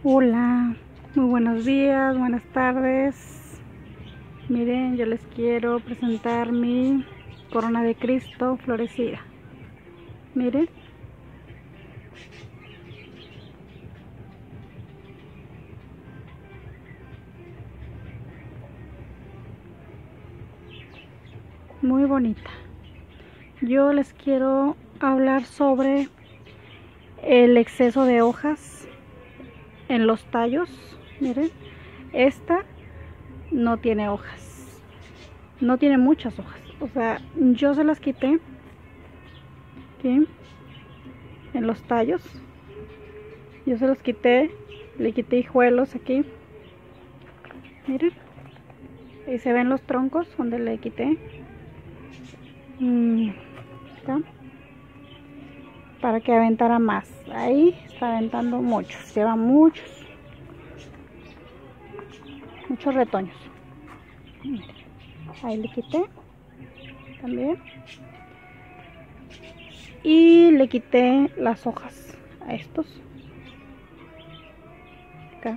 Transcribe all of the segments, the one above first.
Hola, muy buenos días, buenas tardes. Miren, yo les quiero presentar mi corona de Cristo florecida. Miren. Muy bonita. Yo les quiero hablar sobre el exceso de hojas en los tallos. Miren, esta no tiene hojas, no tiene muchas hojas. O sea, yo se las quité aquí en los tallos. Yo se los quité, le quité hijuelos aquí. Miren, ahí se ven los troncos donde le quité. Acá, para que aventara más. Ahí está aventando muchos, lleva muchos retoños. Miren, ahí le quité también. Y le quité las hojas a estos. Acá.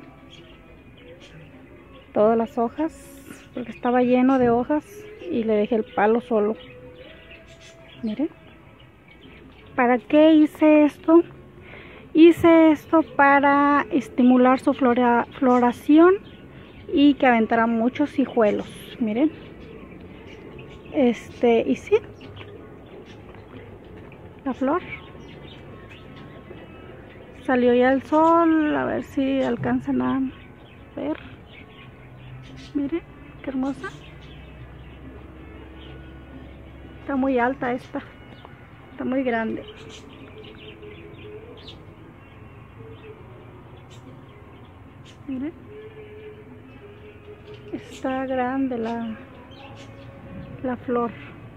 Todas las hojas, porque estaba lleno de hojas y le dejé el palo solo. Miren. ¿Para qué hice esto? Hice esto para estimular su floración y que aventara muchos hijuelos. Miren. Y sí, la flor salió ya el sol, a ver si alcanzan a ver. Miren, qué hermosa. Está muy alta esta, está muy grande. Miren, está grande la flor.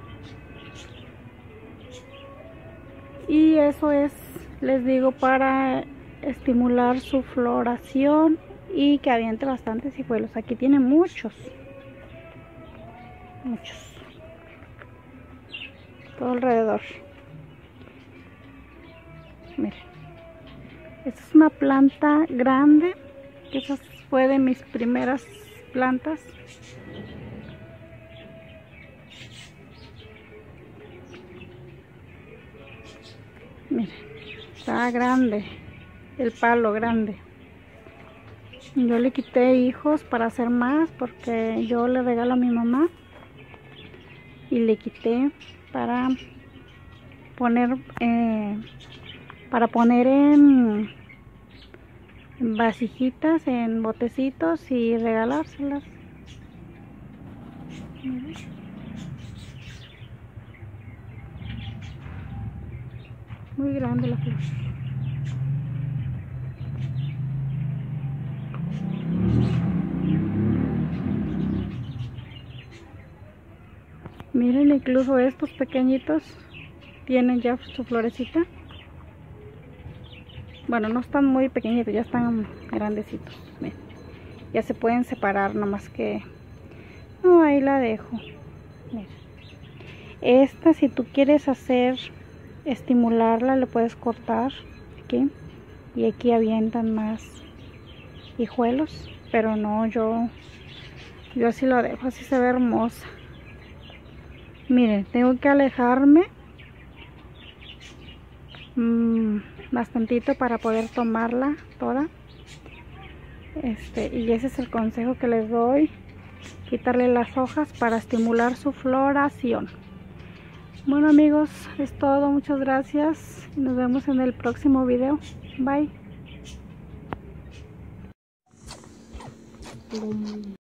Y eso es, les digo, para estimular su floración y que aviente bastantes hijuelos. Aquí tiene muchos, todo alrededor. Miren, esta es una planta grande, que esa fue de mis primeras plantas. Miren, está grande, el palo grande. Yo le quité hijos para hacer más, porque yo le regalo a mi mamá. Y le quité para poner en vasijitas, en botecitos y regalárselas. Muy grande la flor. Miren, incluso estos pequeñitos tienen ya su florecita. Bueno, no están muy pequeñitos, ya están grandecitos. Miren, ya se pueden separar, nomás que no, ahí la dejo. Miren. Esta, si tú quieres estimularla, le puedes cortar aquí, y aquí avientan más hijuelos, pero no, yo así lo dejo, así se ve hermosa. Miren, tengo que alejarme bastantito para poder tomarla toda. Y ese es el consejo que les doy: quitarle las hojas para estimular su floración. Bueno, amigos, es todo. Muchas gracias. Nos vemos en el próximo video. Bye.